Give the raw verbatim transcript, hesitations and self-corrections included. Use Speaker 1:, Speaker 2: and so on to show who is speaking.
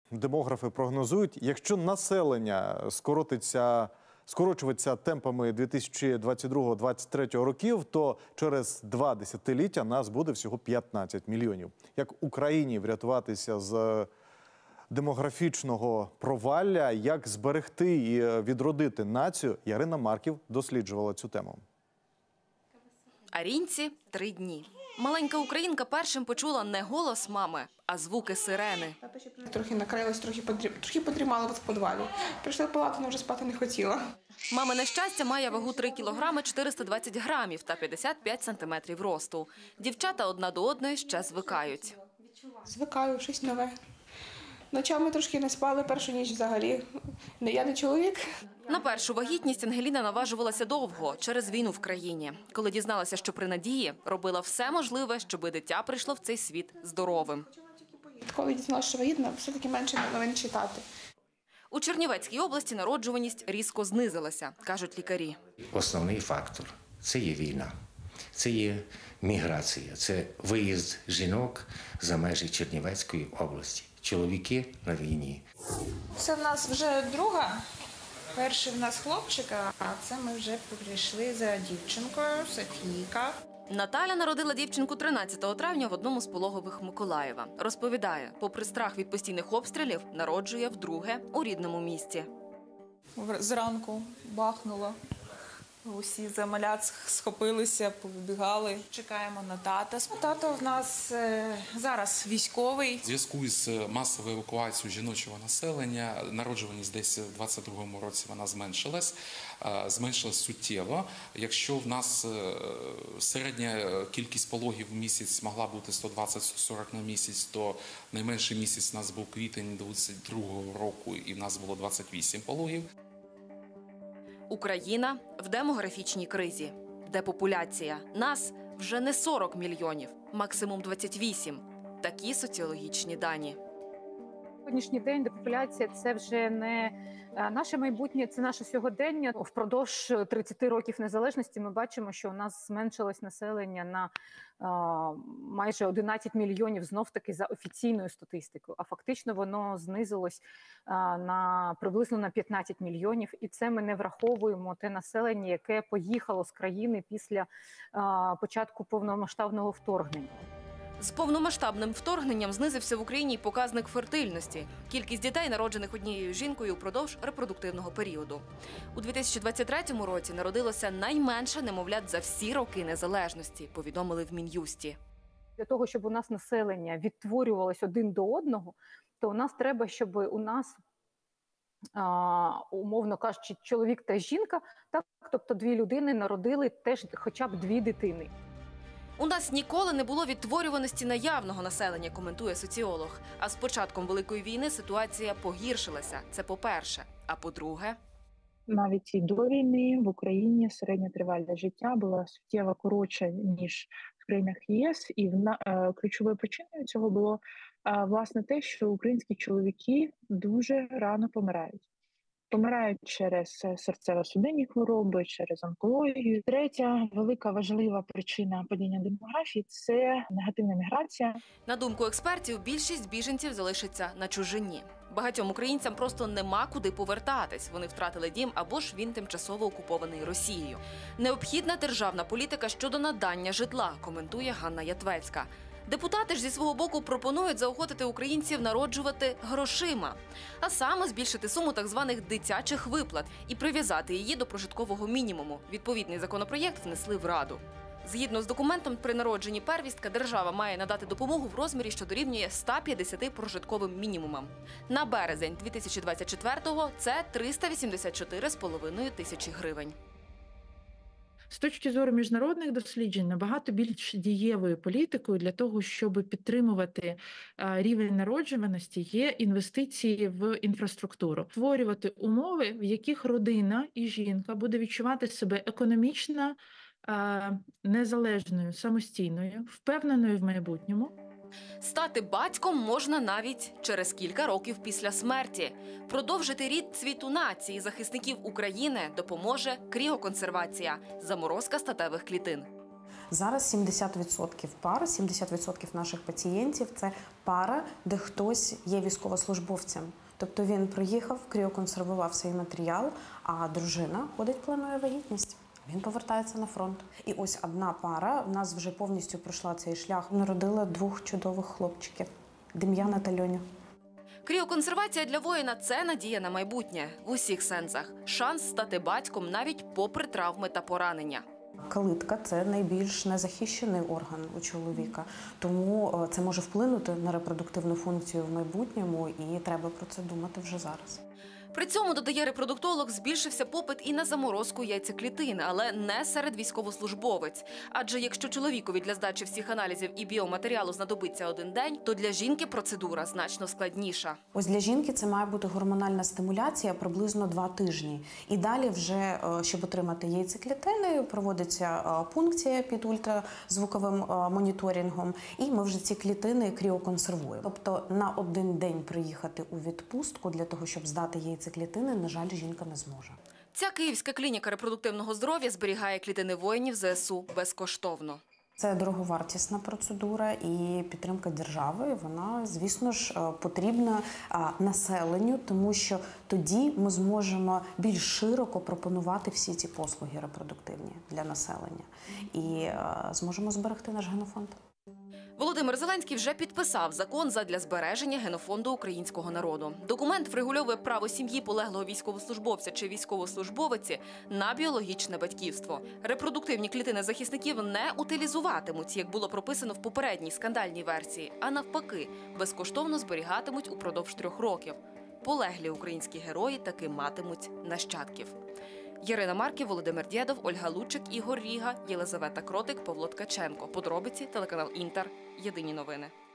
Speaker 1: Демографи прогнозують, якщо населення скоротиться, скорочуватися темпами дві тисячі двадцять другого - дві тисячі двадцять третього років, то через два десятиліття нас буде всього п'ятнадцять мільйонів. Як Україні врятуватися з демографічного провалля, як зберегти і відродити націю, Ярина Марків досліджувала цю тему.
Speaker 2: Арінці – три дні. Маленька українка першим почула не голос мами, а звуки сирени.
Speaker 3: Трохи накрилась, трохи, подрі... трохи подрімала в підвалі. Прийшла в палату, але вже спати не хотіла.
Speaker 2: Мамине щастя має вагу три кілограми чотириста двадцять грамів та п'ятдесят п'ять сантиметрів росту. Дівчата одна до одної ще звикають.
Speaker 3: Звикаю, щось нове. Ночами трошки не спали, першу ніч взагалі. Не я, не чоловік.
Speaker 2: На першу вагітність Ангеліна наважувалася довго, через війну в країні. Коли дізналася, що при надії, робила все можливе, щоби дитя прийшло в цей світ здоровим.
Speaker 3: Коли дізналася, що вагітна, все-таки менше новин читати.
Speaker 2: У Чернівецькій області народжуваність різко знизилася, кажуть лікарі.
Speaker 4: Основний фактор – це є війна, це є міграція, це виїзд жінок за межі Чернівецької області. Чоловіки на війні.
Speaker 5: Це в нас вже друга. Перший в нас хлопчик, а це ми вже прийшли за дівчинкою, Софійка.
Speaker 2: Наталя народила дівчинку тринадцятого травня в одному з пологових Миколаєва. Розповідає, попри страх від постійних обстрілів, народжує вдруге у рідному місті.
Speaker 5: Зранку бахнуло. Усі за малят схопилися, побігали. Чекаємо на тата. Тато в нас е, зараз військовий.
Speaker 6: В зв'язку з масовою евакуацією жіночого населення, народжуваність десь в двадцять другому році вона зменшилась, е, зменшилась суттєво. Якщо в нас е, середня кількість пологів в місяць могла бути сто двадцять - сто сорок на місяць, то найменший місяць у нас був квітень двадцять другого року і в нас було двадцять вісім пологів.
Speaker 2: Україна в демографічній кризі. Депопуляція. Нас вже не сорок мільйонів, максимум двадцять вісім. Такі соціологічні дані.
Speaker 7: Сьогоднішній день депопуляція – це вже не наше майбутнє, це наше сьогодення. Впродовж тридцяти років незалежності ми бачимо, що у нас зменшилось населення на а, майже одинадцять мільйонів, знов-таки за офіційною статистикою. А фактично воно знизилось а, на приблизно на п'ятнадцять мільйонів. І це ми не враховуємо те населення, яке поїхало з країни після а, початку повномасштабного вторгнення.
Speaker 2: З повномасштабним вторгненням знизився в Україні й показник фертильності – кількість дітей, народжених однією жінкою упродовж репродуктивного періоду. У дві тисячі двадцять третьому році народилося найменше немовлят за всі роки незалежності, повідомили в Мін'юсті.
Speaker 7: Для того, щоб у нас населення відтворювалось один до одного, то у нас треба, щоб у нас, а, умовно кажучи, чоловік та жінка, так, тобто дві людини народили теж хоча б дві дитини.
Speaker 2: У нас ніколи не було відтворюваності наявного населення, коментує соціолог. А з початком Великої війни ситуація погіршилася. Це по-перше. А по-друге?
Speaker 8: Навіть і до війни в Україні середня тривалість життя була суттєво коротша, ніж в країнах ЄС. І вона, е, ключовою причиною цього було, е, власне, те, що українські чоловіки дуже рано помирають. Помирають через серцево-судинні хвороби, через онкологію. Третя велика важлива причина падіння демографії – це негативна міграція.
Speaker 2: На думку експертів, більшість біженців залишиться на чужині. Багатьом українцям просто нема куди повертатись. Вони втратили дім або ж він тимчасово окупований Росією. Необхідна державна політика щодо надання житла, коментує Ганна Ятвецька. Депутати ж зі свого боку пропонують заохотити українців народжувати грошима, а саме збільшити суму так званих дитячих виплат і прив'язати її до прожиткового мінімуму. Відповідний законопроєкт внесли в Раду. Згідно з документом, при народженні первістка держава має надати допомогу в розмірі, що дорівнює ста п'ятдесяти прожитковим мінімумам. На березень дві тисячі двадцять четвертого це триста вісімдесят чотири з половиною тисячі гривень.
Speaker 9: З точки зору міжнародних досліджень, набагато більш дієвою політикою для того, щоб підтримувати рівень народжуваності, є інвестиції в інфраструктуру. Створювати умови, в яких родина і жінка буде відчувати себе економічно незалежною, самостійною, впевненою в майбутньому.
Speaker 2: Стати батьком можна навіть через кілька років після смерті. Продовжити рід цвіту нації захисників України допоможе кріоконсервація – заморозка статевих клітин.
Speaker 10: Зараз сімдесят відсотків пар, сімдесят відсотків наших пацієнтів – це пара, де хтось є військовослужбовцем. Тобто він приїхав, кріоконсервував свій матеріал, а дружина ходить, планує вагітність. Він повертається на фронт. І ось одна пара в нас вже повністю пройшла цей шлях. Народила двох чудових хлопчиків – Дем'яна та Льоню.
Speaker 2: Кріоконсервація для воїна – це надія на майбутнє в усіх сенсах. Шанс стати батьком навіть попри травми та поранення.
Speaker 10: Калитка – це найбільш незахищений орган у чоловіка, тому це може вплинути на репродуктивну функцію в майбутньому, і треба про це думати вже зараз.
Speaker 2: При цьому, додає репродуктолог, збільшився попит і на заморозку яйцеклітин, але не серед військовослужбовець. Адже якщо чоловікові для здачі всіх аналізів і біоматеріалу знадобиться один день, то для жінки процедура значно складніша.
Speaker 10: Ось для жінки це має бути гормональна стимуляція приблизно два тижні. І далі вже, щоб отримати яйцеклітини, проводиться пункція під ультразвуковим моніторингом, і ми вже ці клітини кріоконсервуємо. Тобто на один день приїхати у відпустку для того, щоб здати яйцеклітини, клітини, на жаль, жінка не зможе.
Speaker 2: Ця Київська клініка репродуктивного здоров'я зберігає клітини воїнів ЗСУ безкоштовно.
Speaker 10: Це дороговартісна процедура, і підтримка держави, вона, звісно ж, потрібна населенню, тому що тоді ми зможемо більш широко пропонувати всі ці послуги репродуктивні для населення і зможемо зберегти наш генофонд.
Speaker 2: Володимир Зеленський вже підписав закон задля збереження генофонду українського народу. Документ врегульовує право сім'ї полеглого військовослужбовця чи військовослужбовиці на біологічне батьківство. Репродуктивні клітини захисників не утилізуватимуть, як було прописано в попередній скандальній версії, а навпаки, безкоштовно зберігатимуть упродовж трьох років. Полеглі українські герої таки матимуть нащадків. Ярина Марків, Володимир Дєдов, Ольга Лучик, Ігор Ріга, Єлизавета Кротик, Павло Ткаченко. Подробиці, телеканал Інтер. Єдині новини.